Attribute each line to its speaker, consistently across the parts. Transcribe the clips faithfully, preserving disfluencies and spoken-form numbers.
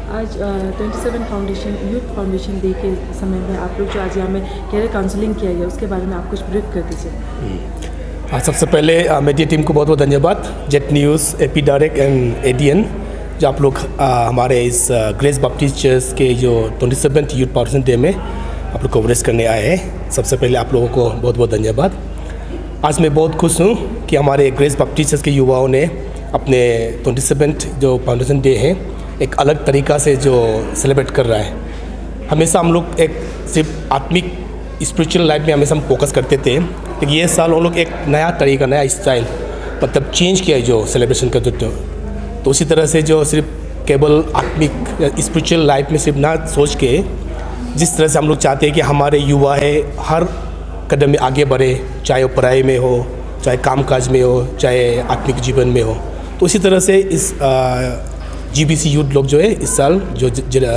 Speaker 1: आज twenty seven foundation youth foundation day के समय में आप लोग जो आज यहाँ में कैरियर काउंसलिंग किया गया उसके बारे में आप कुछ ब्रीफ कर दीजिए।
Speaker 2: हाँ, सबसे पहले मीडिया टीम को बहुत बहुत धन्यवाद, jet news, AP direct and ADN, जो आप लोग आ, हमारे इस ग्रेस बैप्टिस्ट चर्च के जो twenty seventh youth foundation day में आप लोग कवरेज करने आए हैं। सबसे पहले आप लोगों को बहुत बहुत धन्यवाद। आज मैं बहुत खुश हूँ कि हमारे ग्रेस बैप्टिस्ट चर्च के युवाओं ने अपने ट्वेंटी सेवेंथ जो फाउंडेशन डे है एक अलग तरीक़ा से जो सेलिब्रेट कर रहा है। हमेशा हम लोग एक सिर्फ आत्मिक स्पिरिचुअल लाइफ में हमेशा हम फोकस करते थे, लेकिन ये साल हम लोग एक नया तरीका, नया स्टाइल मतलब चेंज किया है जो सेलिब्रेशन करते थे। तो उसी तरह से जो सिर्फ केवल आत्मिक स्पिरिचुअल लाइफ में सिर्फ ना सोच के, जिस तरह से हम लोग चाहते हैं कि हमारे युवा है हर कदम में आगे बढ़े, चाहे वो पढ़ाई में हो, चाहे कामकाज में हो, चाहे आत्मिक जीवन में हो। तो उसी तरह से इस जीबीसी यूथ लोग जो है इस साल जो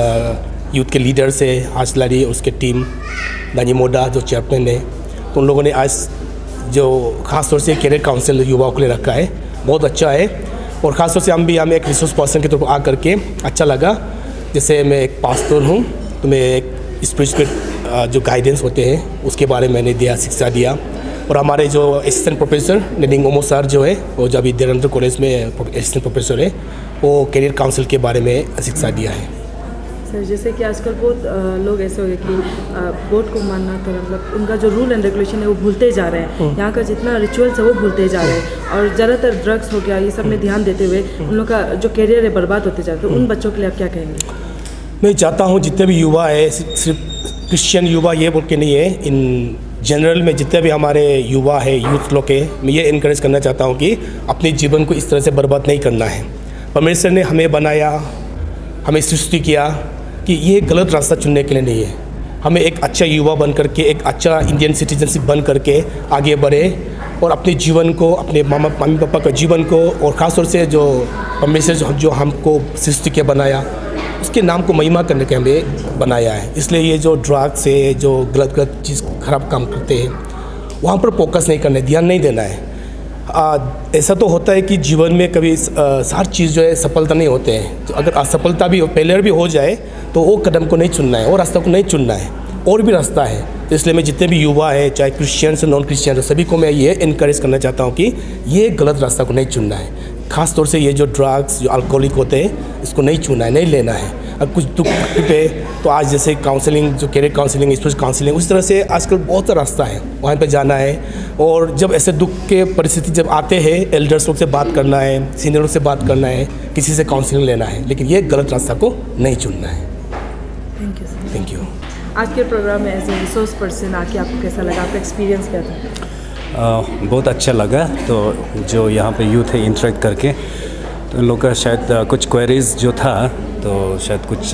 Speaker 2: यूथ के लीडर्स है, हासलारी उसके टीम, दानी मोडा जो चेयरमैन है, तो उन लोगों ने आज जो ख़ास तौर से कैरियर काउंसिल युवाओं के लिए रखा है, बहुत अच्छा है। और ख़ास तौर से हम भी हमें एक रिसोर्स पर्सन के तौर पर आ करके अच्छा लगा। जैसे मैं एक पास्टर हूँ तो मैं एक स्पिरिचुअल जो गाइडेंस होते हैं उसके बारे में मैंने दिया, शिक्षा दिया। और हमारे जो assistant professor Naling Omo sir जो है वो जब विद्यानंद कॉलेज में असिस्टेंट प्रोफेसर है, वो कैरियर काउंसिल के बारे में शिक्षा दिया है।
Speaker 1: सर जैसे कि आजकल बहुत लोग ऐसे हो गए कि बोर्ड को मानना तो मतलब उनका जो रूल एंड रेगुलेशन है वो भूलते जा रहे हैं, यहाँ का जितना रिचुअल्स है वो भूलते जा रहे हैं, और ज़्यादातर ड्रग्स हो गया ये सब में ध्यान देते हुए उन लोग का जो कैरियर है बर्बाद होते जा रहे हैं। तो उन बच्चों के लिए आप क्या कहेंगे?
Speaker 2: मैं चाहता हूँ जितने भी युवा है, सिर्फ क्रिश्चियन युवा ये बोल के नहीं है, इन जनरल में जितने भी हमारे युवा है, यूथ लोग है, मैं ये इनकरेज करना चाहता हूँ कि अपने जीवन को इस तरह से बर्बाद नहीं करना है। परमेश्वर ने हमें बनाया, हमें सृष्टि किया कि ये गलत रास्ता चुनने के लिए नहीं है। हमें एक अच्छा युवा बन करके, एक अच्छा इंडियन सिटीजनशिप बन करके आगे बढ़े और अपने जीवन को, अपने मामा मम्मी पापा का जीवन को, और ख़ास तौर से जो परमेश्वर जो, जो हमको सृष्टि के बनाया उसके नाम को महिमा करने के हमें बनाया है। इसलिए ये जो ड्रग्स है, जो गलत गलत चीज़ खराब काम करते हैं, वहाँ पर फोकस नहीं करना है, ध्यान नहीं देना है। आ, ऐसा तो होता है कि जीवन में कभी हर चीज़ जो है सफलता नहीं होते हैं। तो अगर असफलता भी, फेलियर भी हो जाए तो वो कदम को नहीं चुनना है, वो रास्ता को नहीं चुनना है, और भी रास्ता है। तो इसलिए मैं जितने भी युवा है, चाहे क्रिश्चियन से नॉन क्रिश्चियन है, सभी को मैं ये इनकरेज करना चाहता हूँ कि ये गलत रास्ता को नहीं चुनना है। ख़ास तौर से ये जो ड्रग्स, जो अल्कोहलिक होते हैं, इसको नहीं चुनना है, नहीं लेना है। अब कुछ दुख पे तो आज जैसे काउंसलिंग, जो कैरियर काउंसलिंग, स्पिरिचुअल काउंसलिंग, उस तरह से आजकल बहुत सा रास्ता है, वहाँ पे जाना है। और जब ऐसे दुख के परिस्थिति जब आते हैं, एल्डर्स लोग से बात करना है, सीनियरों से बात करना है, किसी से काउंसलिंग लेना है, लेकिन ये गलत रास्ता को नहीं चुनना है।
Speaker 1: Thank you sir.
Speaker 2: Thank you.
Speaker 1: आज के प्रोग्राम में एज ए रिसोर्स पर्सन आके आपको कैसा लगा, आपका एक्सपीरियंस क्या था?
Speaker 3: आ, बहुत अच्छा लगा। तो जो यहाँ पे यूथ है इंटरेक्ट करके, तो इन लोग का शायद आ, कुछ क्वेरीज जो था तो शायद कुछ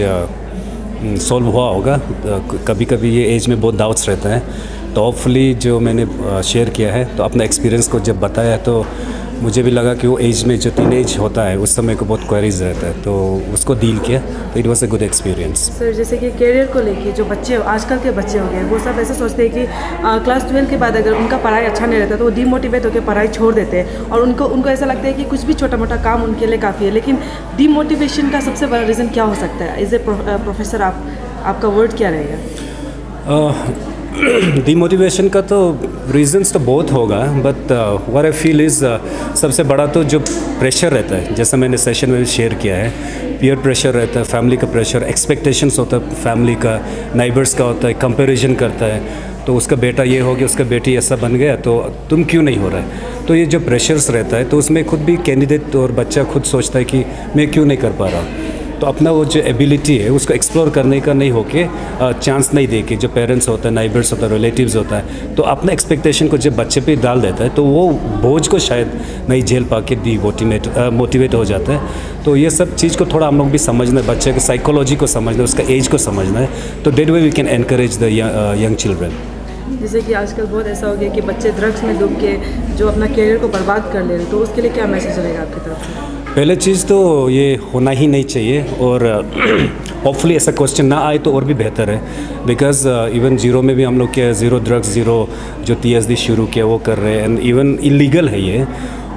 Speaker 3: सॉल्व हुआ होगा। कभी कभी ये एज में बहुत डाउट्स रहते हैं, तो होपफुली जो मैंने शेयर किया है तो अपना एक्सपीरियंस को जब बताया तो मुझे भी लगा कि वो एज में जो टीन एज होता है उस समय को बहुत क्वेरीज रहता है, तो उसको डील किया, तो it was a good experience.
Speaker 1: Sir जैसे कि कैरियर को लेके जो बच्चे आजकल के बच्चे हो गए वो सब ऐसे सोचते हैं कि आ, क्लास ट्वेल्व के बाद अगर उनका पढ़ाई अच्छा नहीं रहता तो वो डीमोटिवेट होकर पढ़ाई छोड़ देते हैं, और उनको उनको ऐसा लगता है कि कुछ भी छोटा मोटा काम उनके लिए काफ़ी है। लेकिन डीमोटिवेशन का सबसे बड़ा रीज़न क्या हो सकता है? एज ए प्रोफेसर आप आपका वर्ड क्या रहेगा?
Speaker 3: डीमोटिवेशन का तो रीजंस तो बहुत होगा, but what I feel is सबसे बड़ा तो जो प्रेशर रहता है, जैसा मैंने सेशन में भी शेयर किया है, पीयर प्रेशर रहता है, फैमिली का प्रेशर, एक्सपेक्टेशंस होता है फैमिली का, नाइबर्स का होता है, कंपैरिजन करता है, तो उसका बेटा ये हो गया, उसका बेटी ऐसा बन गया, तो तुम क्यों नहीं हो रहा है। तो ये जो प्रेशर्स रहता है तो उसमें खुद भी कैंडिडेट और बच्चा खुद सोचता है कि मैं क्यों नहीं कर पा रहा हूँ। तो अपना वो जो एबिलिटी है उसको एक्सप्लोर करने का नहीं होके, चांस नहीं दे के, जो पेरेंट्स होता है, नाइबर्स होता है, रिलेटिव्स होता है, तो अपना एक्सपेक्टेशन को जब बच्चे पे डाल देता है तो वो बोझ को शायद नहीं झेल पा के डिमोटिवेट मोटिवेट हो जाता है। तो ये सब चीज़ को थोड़ा हम लोग भी समझना है, बच्चे के साइकोलॉजी को समझना है, उसका एज को समझना है, तो that way we can encourage the young children.
Speaker 1: जैसे कि आजकल बहुत ऐसा हो गया कि बच्चे ड्रग्स में डूब के जो अपना कैरियर को बर्बाद कर ले रहे, तो उसके लिए क्या मैसेज रहेगा आपकी तरफ से?
Speaker 3: पहले चीज़ तो ये होना ही नहीं चाहिए, और होपफुली ऐसा क्वेश्चन ना आए तो और भी बेहतर है, बिकॉज इवन जीरो में भी हम लोग क्या ज़ीरो ड्रग्स, ज़ीरो जो टी एस डी शुरू किया वो कर रहे हैं, एंड इवन इलीगल है ये।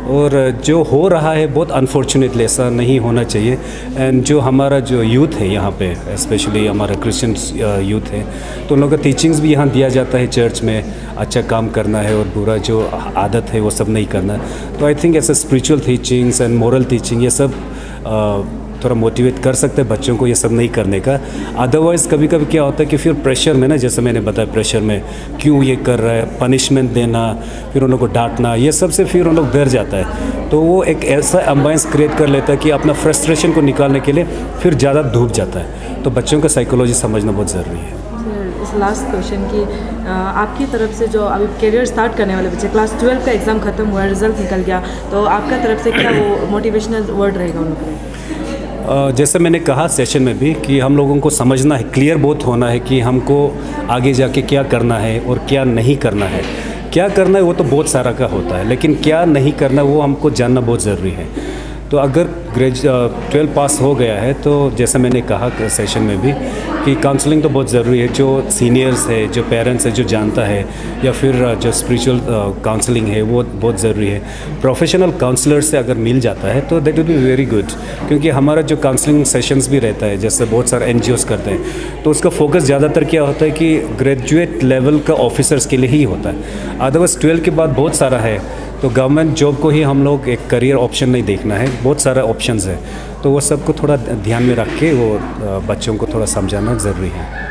Speaker 3: और जो हो रहा है बहुत अनफॉर्चुनेटली ऐसा नहीं होना चाहिए। एंड जो हमारा जो यूथ है यहाँ पे, स्पेशली हमारा क्रिश्चियन यूथ है, तो उन लोगों का टीचिंग्स भी यहाँ दिया जाता है चर्च में, अच्छा काम करना है और बुरा जो आदत है वो सब नहीं करना। तो आई थिंक ऐसे spiritual teachings and moral teaching ये सब uh, थोड़ा मोटिवेट कर सकते हैं बच्चों को ये सब नहीं करने का। अदरवाइज़ कभी कभी क्या होता है कि फिर प्रेशर में ना, जैसे मैंने बताया प्रेशर में क्यों ये कर रहा है, पनिशमेंट देना, फिर उन लोगों को डांटना, ये सब से फिर उन लोग डर जाता है। तो वो एक ऐसा एम्बायंस क्रिएट कर लेता है कि अपना फ्रस्ट्रेशन को निकालने के लिए फिर ज़्यादा डूब जाता है। तो बच्चों का साइकोलॉजी समझना बहुत ज़रूरी है।
Speaker 1: इस लास्ट क्वेश्चन की आपकी तरफ से जो अभी करियर स्टार्ट करने वाले बच्चे, क्लास ट्वेल्व का एग्ज़ाम खत्म हुआ, रिजल्ट निकल गया, तो आपका तरफ से क्या वो मोटिवेशनल वर्ड रहेगा उन लोगों को?
Speaker 3: जैसे मैंने कहा सेशन में भी कि हम लोगों को समझना है, क्लियर बहुत होना है कि हमको आगे जाके क्या करना है और क्या नहीं करना है। क्या करना है वो तो बहुत सारा का होता है, लेकिन क्या नहीं करना वो हमको जानना बहुत ज़रूरी है। तो अगर ग्रेजु ट्वेल्व पास हो गया है तो जैसे मैंने कहा सेशन में भी कि काउंसलिंग तो बहुत ज़रूरी है। जो सीनियर्स है, जो पेरेंट्स है, जो जानता है, या फिर जो स्पिरिचुअल काउंसलिंग है वो बहुत ज़रूरी है। प्रोफेशनल काउंसलर से अगर मिल जाता है तो that will be very good, क्योंकि हमारा जो काउंसलिंग सेशंस भी रहता है, जैसे बहुत सारे एन जी ओज़ करते हैं, तो उसका फोकस ज़्यादातर क्या होता है कि ग्रेजुएट लेवल का ऑफिसर्स के लिए ही होता है। अदरवाइज़ ट्वेल्व के बाद बहुत सारा है, तो गवर्नमेंट जॉब को ही हम लोग एक करियर ऑप्शन नहीं देखना है, बहुत सारा ऑप्शंस है। तो वो सबको थोड़ा ध्यान में रख के वो बच्चों को थोड़ा समझाना ज़रूरी है।